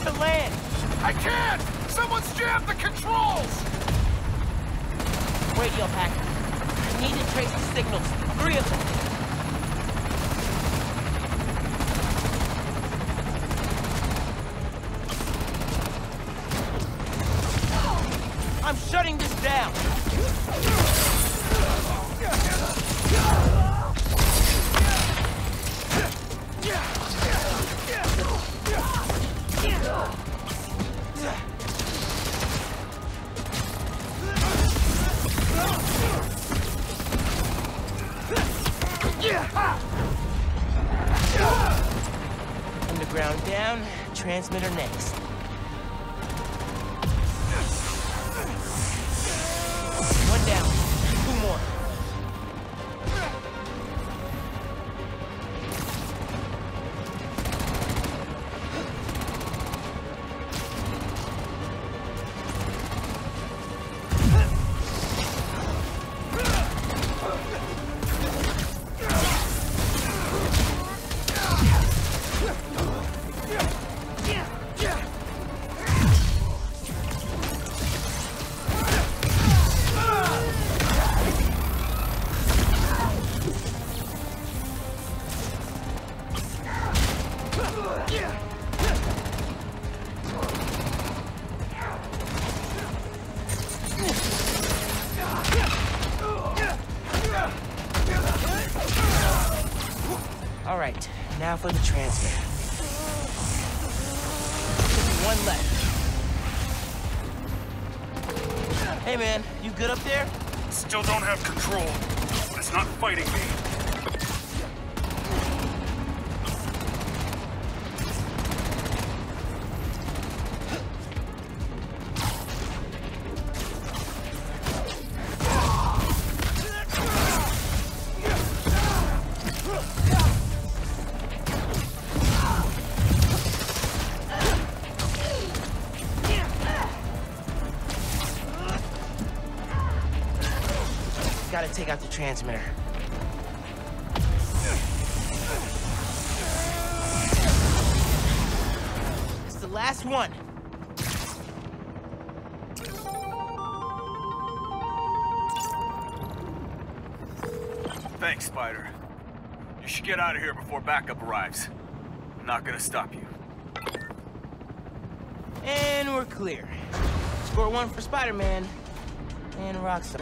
to land! I can't! Someone's jammed the controls! Radio packet. I need to trace the signals. 3 of them. I'm shutting this down! Underground down, transmitter next. One down, 2 more. All right, now for the transmitter. One left. Hey man, you good up there? Still don't have control, but it's not fighting me. Gotta take out the transmitter. It's the last one. Thanks, Spider. You should get out of here before backup arrives. I'm not gonna stop you. And we're clear. Score 1 for Spider-Man and Rockstar.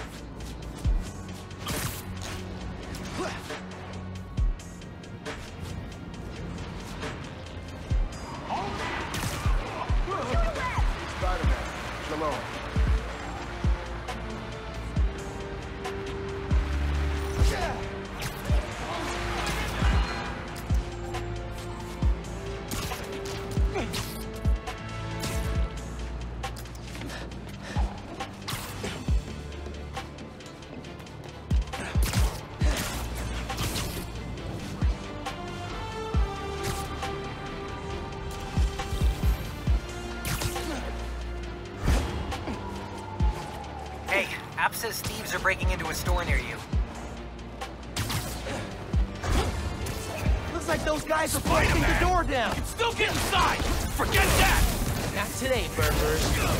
Spider-Man, Shalom. Hey, App says thieves are breaking into a store near you. Looks like those guys are breaking the door down. Still get inside! Forget that! Not today, burglars.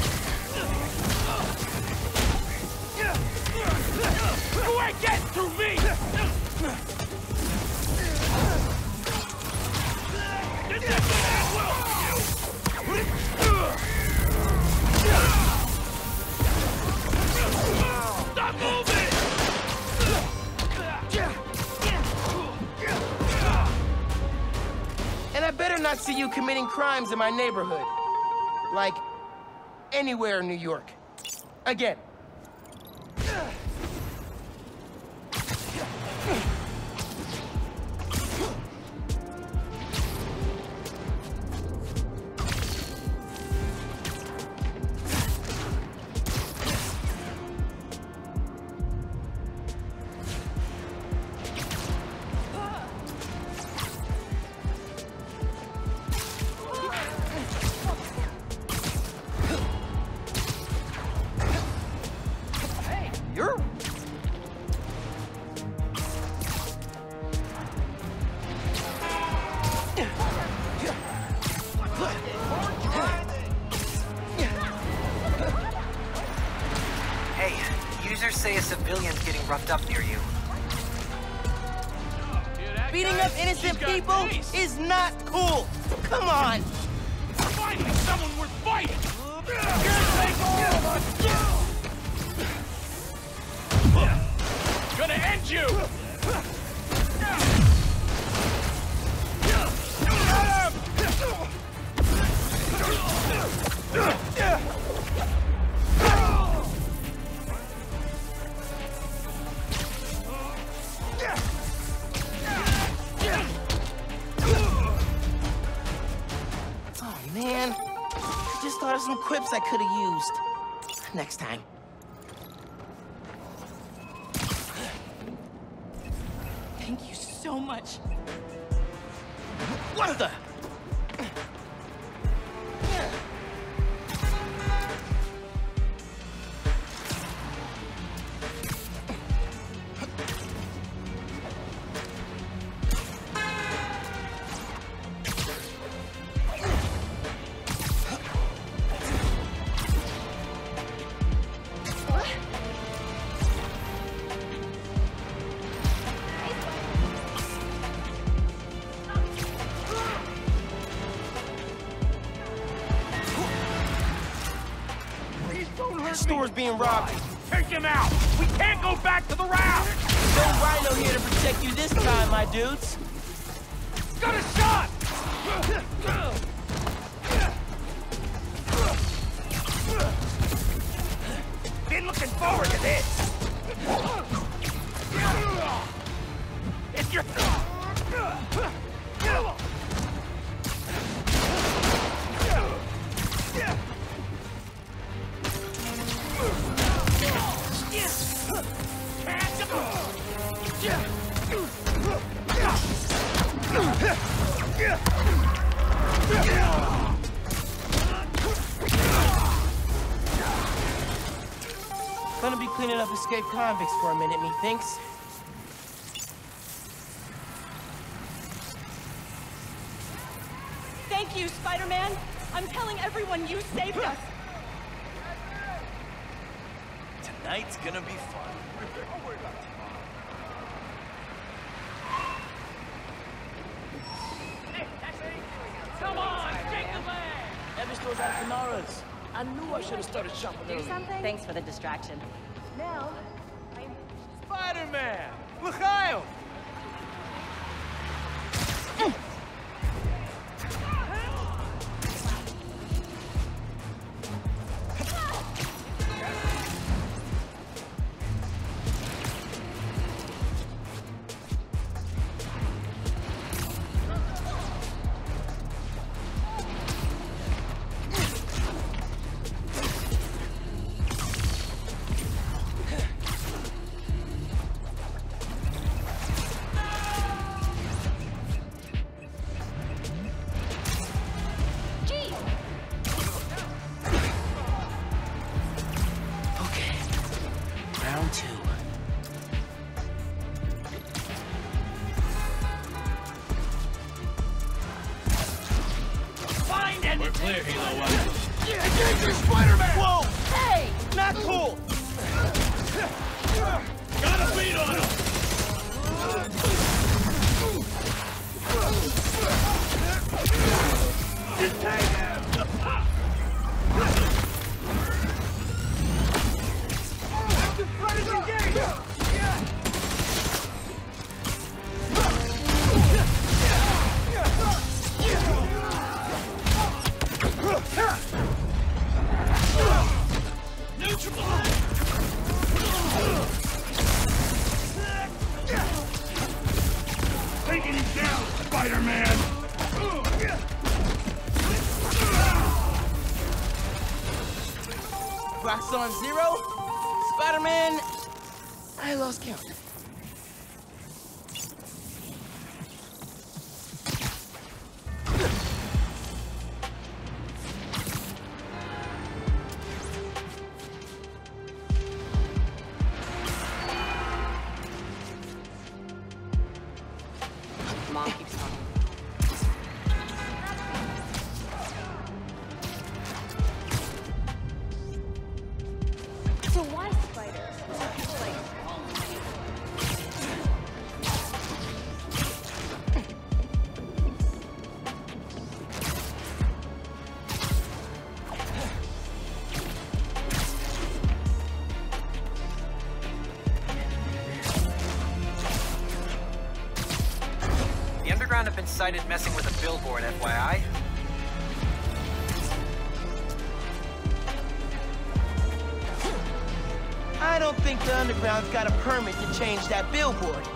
You ain't getting through me! Stop moving! And I better not see you committing crimes in my neighborhood. Like, anywhere in New York. Again. You're say a civilian's getting roughed up near you. Beating up innocent people is not cool. Come on. Finally, someone worth fighting! Gonna end you! Oh man, I just thought of some quips I could have used. Next time. Thank you so much. What the? The store's being robbed. Take him out! We can't go back to the round! No Rhino here to protect you this time, my dudes. Got a shot! Been looking forward to this! It's your... Gonna be cleaning up escaped convicts for a minute, methinks. Thank you, Spider-Man. I'm telling everyone you saved us. Tonight's gonna be fun. Come on, take the leg! Every store's out of Canaras. I knew I should have started shopping earlier. Thanks for the distraction. Now, Spider-Man! Mikhail! Round two. Find and... We're clear, Hilo. Spider-Man! Whoa! Hey! Not cool! Got a beat on him! Taking him down, Spider-Man! Roxxon zero? Spider-Man... I lost count. Mom keeps talking. So why spiders? been sighted messing with a billboard, FYI. I don't think the Underground's got a permit to change that billboard.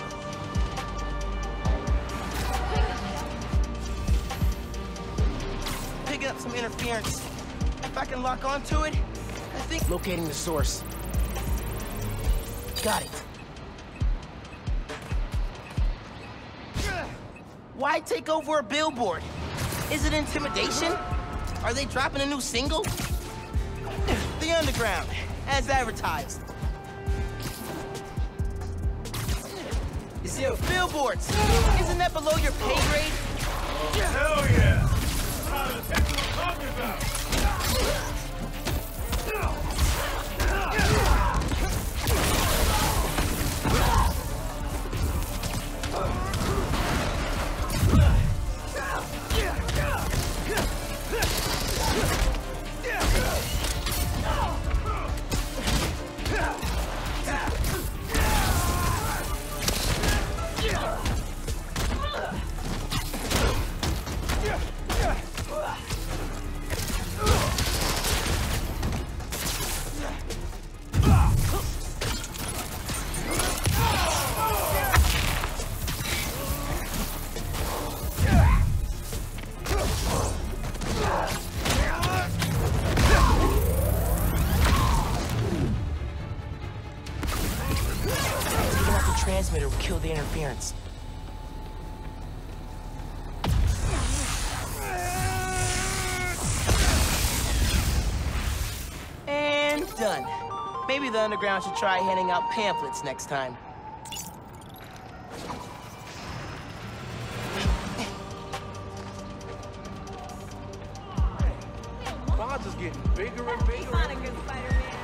Picking up some interference. If I can lock onto it, I think locating the source. Got it. Why take over a billboard? Is it intimidation? Are they dropping a new single? The Underground, as advertised. You see billboards. Isn't that below your pay grade? Hell yeah! That's what I'm talking about! Transmitter will kill the interference. And done. Maybe the Underground should try handing out pamphlets next time. Bonds is getting bigger and bigger. He's not a good Spider-Man.